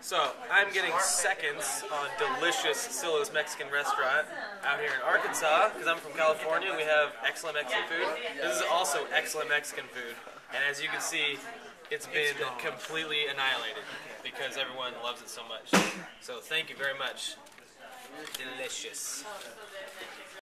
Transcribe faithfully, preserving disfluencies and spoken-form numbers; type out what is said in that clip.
So, I'm getting seconds on delicious Silo's Mexican restaurant out here in Arkansas, because I'm from California. We have excellent Mexican food. This is also excellent Mexican food. And as you can see, it's been completely annihilated because everyone loves it so much. So thank you very much. Delicious.